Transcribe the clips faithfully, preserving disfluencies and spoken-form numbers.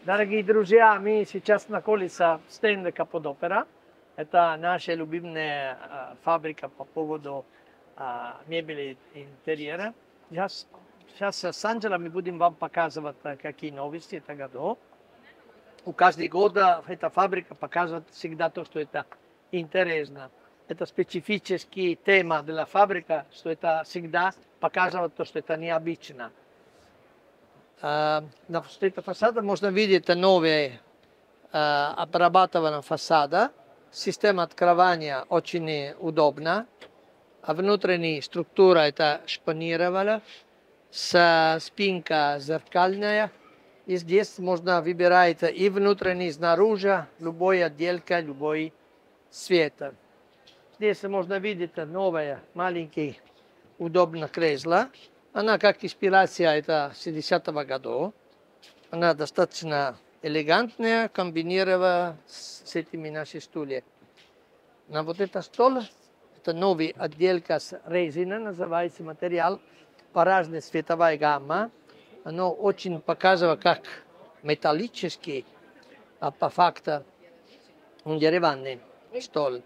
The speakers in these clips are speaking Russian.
Дорогие друзья, мы сейчас находимся в стенде Каподопера. Это наша любимая а, фабрика по поводу а, мебели и интерьера. Сейчас, сейчас с Анджело мы будем вам показывать, какие новости это году. У каждый год эта фабрика показывает всегда то, что это интересно. Это специфическая тема для фабрики, что это всегда показывает то, что это необычно. На этой фасаде можно видеть новые обрабатыванные фасады. Система открывания очень удобна. А внутренняя структура это шпанирована. Спинка зеркальная. И здесь можно выбирать и внутренне, и снаружи, любой отделка, любой цвет. Здесь можно видеть новое, маленькое, удобное кресло. Она как инспирация, это шестидесятого года. Она достаточно элегантная, комбинирована с этими нашими стульями. На вот этот стол, это новая отделка с резиной, называется материал, по разной цветовой гамме. Оно очень показывает, как металлический, а по факту он деревянный стол.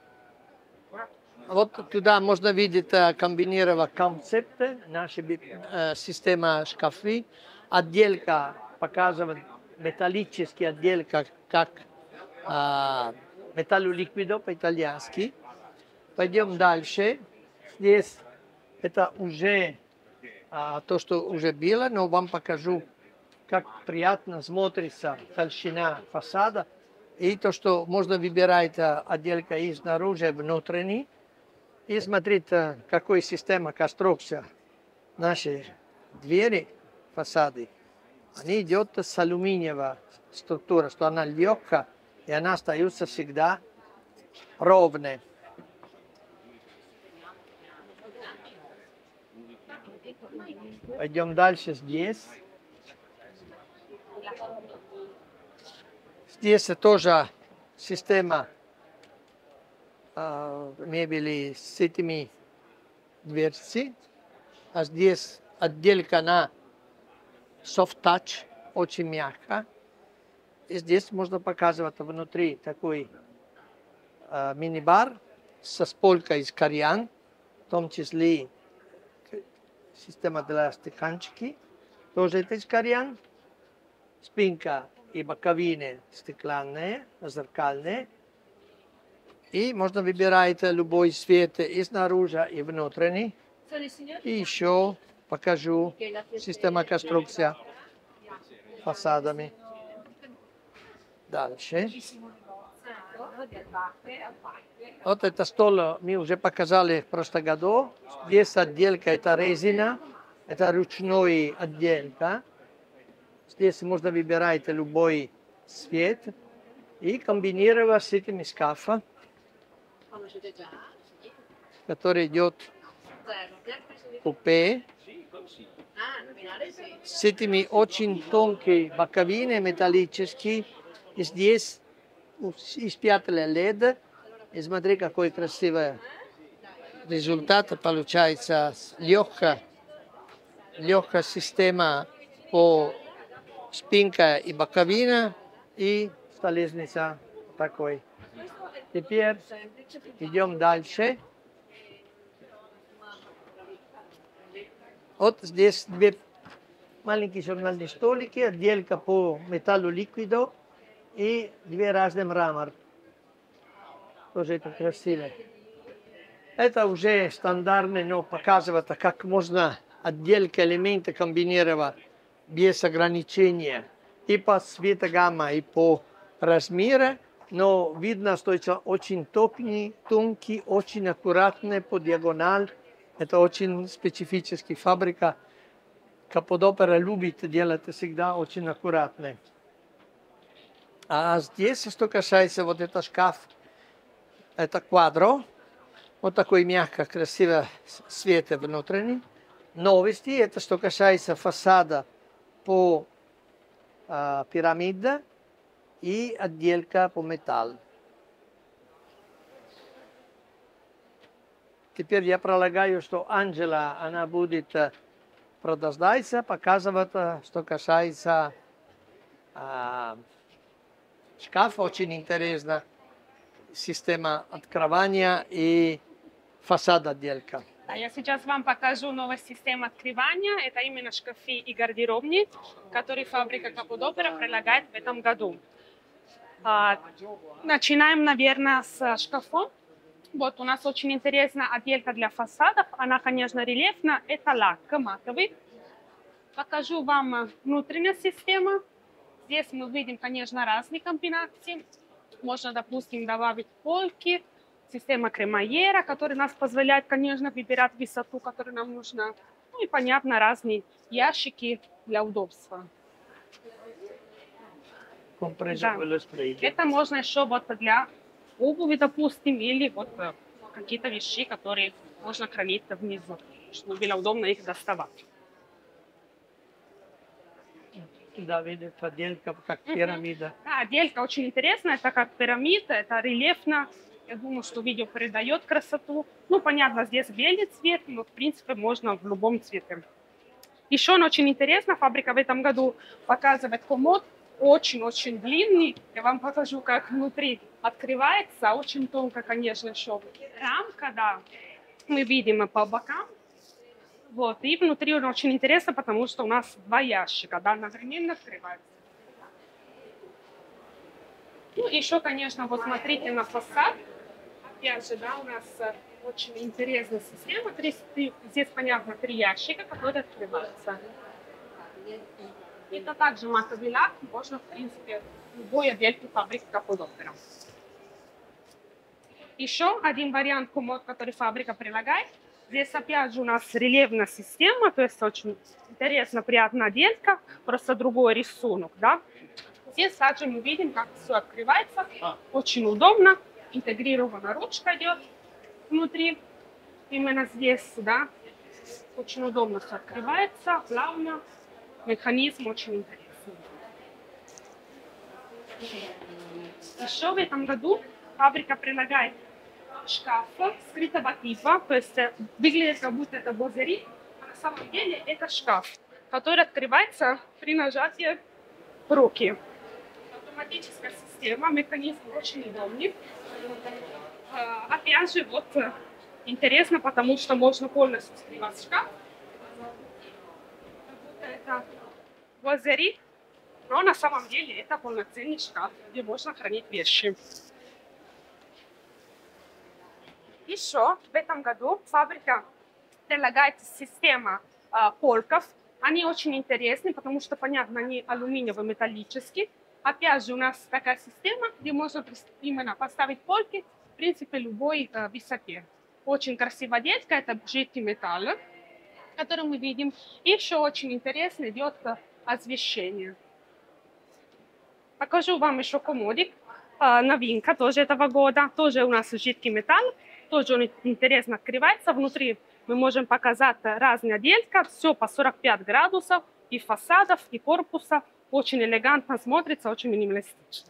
Вот туда можно видеть комбинировать концепты, наша э, система шкафы. Отделка показывает металлический отделка, как э, металлоликвидо по-итальянски. Пойдем дальше. Здесь это уже э, то, что уже было, но вам покажу, как приятно смотрится толщина фасада. И то, что можно выбирать отделка и снаружи, и внутренний. И смотрите, какая система конструкция нашей двери, фасады. Они идут с алюминиевой структуры, что она легкая, и она остается всегда ровной. Пойдем дальше здесь. Здесь тоже система э, мебели с этими дверцами. А здесь отделка на soft touch, очень мягко. И здесь можно показывать внутри такой э, мини-бар со спойкой из кальян, в том числе система для стаканчики, тоже это из кальян. Спинка и боковины стеклянные, зеркальные. И можно выбирать любой цвет и снаружи, и внутренний. И еще покажу систему конструкции фасадами. Дальше. Вот это стол мы уже показали в прошлом году. Здесь отделка это резина, это ручная отделка. Здесь можно выбирать любой цвет и комбинировать с этими шкафами, который идет купе, с этими очень тонкими боковинами металлическими. И здесь из пятна лед. И смотри, какой красивый результат получается. Легкая, легкая система по спинка и боковина, и столешница такой. Теперь идем дальше. Вот здесь две маленькие журнальные столики, отделка по металлу ликвидо и две разные мрамор. Тоже это красиво. Это уже стандартно, но показывает, как можно отделка элементы комбинировать без ограничения и по цветогамма, и по размеру, но видно, что это очень тонкий, тонкий, очень аккуратный по диагонали. Это очень специфическая фабрика. Каподопера любит делать всегда очень аккуратно. А здесь, что касается вот этого шкаф, это квадро. Вот такой мягкий, красивый цвет внутренний. Новости, это что касается фасада по э, пирамиде и отделка по металлу. Теперь я предлагаю, что Анджело, она будет продолжать показывать, что касается А, шкаф очень интересно. Система открывания и фасад отделка. А я сейчас вам покажу новую систему открывания. Это именно шкафы и гардеробные, которые фабрика Каподопера предлагает в этом году. А, начинаем, наверное, с шкафов. Вот у нас очень интересная отделка для фасадов. Она, конечно, рельефная. Это лак матовый. Покажу вам внутреннюю систему. Здесь мы видим, конечно, разные комбинации. Можно, допустим, добавить полки. Система кремаера, которая нас позволяет, конечно, выбирать высоту, которая нам нужна. Ну и, понятно, разные ящики для удобства. Да. Это можно еще вот для обуви, допустим, или вот какие-то вещи, которые можно хранить внизу, чтобы было удобно их доставать. Да, видит отделка как пирамида. Да, отделка очень интересная, это как пирамида, это рельефно. Я думаю, что видео передает красоту. Ну, понятно, здесь белый цвет, но, в принципе, можно в любом цвете. Еще он очень интересно, фабрика в этом году показывает комод, очень-очень длинный. Я вам покажу, как внутри открывается, очень тонко, конечно, еще рамка, да. Мы видим по бокам. Вот, и внутри он очень интересно, потому что у нас два ящика, да, одновременно открывается. Ну, еще, конечно, вот смотрите на фасад. Опять же, да, у нас очень интересная система. Здесь, понятно, три ящика, которые открываются. Это также матовый лак. Можно, в принципе, в любой отделке фабрики Каподопера. Еще один вариант комод, который фабрика предлагает. Здесь, опять же, у нас рельефная система, то есть очень интересно, приятная отделка, просто другой рисунок, да. Здесь также мы видим, как все открывается, очень удобно, интегрирована ручка идет внутри, именно здесь, да, очень удобно все открывается, плавно, механизм очень интересный. Еще в этом году фабрика предлагает шкаф скрытого типа, то есть выглядит, как будто это бозери, а на самом деле это шкаф, который открывается при нажатии руки. Автоматическая система, механизм очень удобный. Опять же, вот интересно, потому что можно полностью скрывать шкаф. Это бозери, но на самом деле это полноценный шкаф, где можно хранить вещи. Еще в этом году фабрика предлагает систему э, полков. Они очень интересны, потому что, понятно, они алюминиевые, металлические. Опять же, у нас такая система, где можно именно поставить полки, в принципе, любой э, высоте. Очень красивая отделка, это жидкий металл, который мы видим. И еще очень интересно идет освещение. Покажу вам еще комодик. Э, новинка тоже этого года. Тоже у нас жидкий металл. Тоже он интересно открывается. Внутри мы можем показать разные отделки. Все по сорок пять градусов. И фасадов, и корпуса. Очень элегантно смотрится, очень минималистично.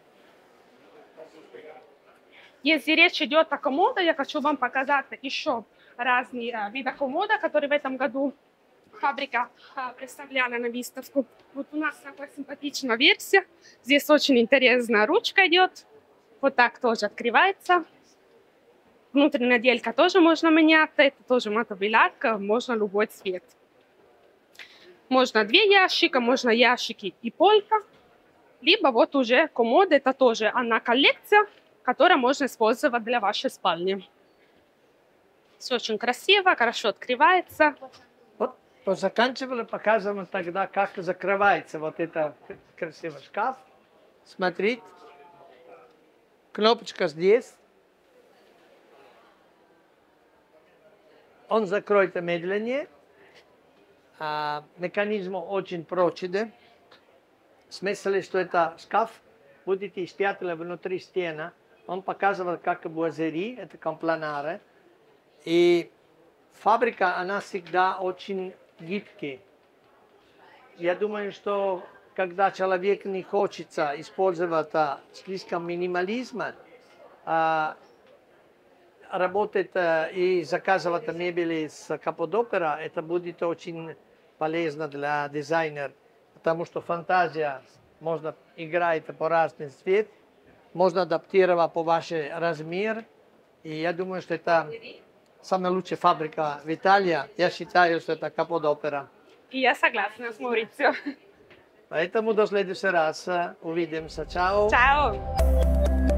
Если речь идет о комоде, я хочу вам показать еще разные виды комода, которые в этом году фабрика представляла на выставку. Вот у нас такая симпатичная версия. Здесь очень интересная ручка идет. Вот так тоже открывается. Внутренняя отделка тоже можно менять. Это тоже матовый лак, можно любой цвет. Можно две ящика, можно ящики и полька. Либо вот уже комод, это тоже одна коллекция, которую можно использовать для вашей спальни. Все очень красиво, хорошо открывается. Вот заканчивали, показываем тогда, как закрывается вот этот красивый шкаф. Смотрите, кнопочка здесь. Он закроется медленнее. А, механизм очень прочный. Смысл, что это шкаф будет из пятла внутри стены. Он показывает, как буазери, это компланары. И фабрика, она всегда очень гибкая. Я думаю, что когда человек не хочет использовать слишком минимализма, а, работать и заказывать мебели с Каподопера, это будет очень полезно для дизайнера, потому что фантазия можно играть по разный цвет, можно адаптировать по ваш размер. И я думаю, что это самая лучшая фабрика в Италии. Я считаю, что это каподопера. И я согласна с Маурицио. Поэтому до следующего раза. Увидимся. Чао. Ciao!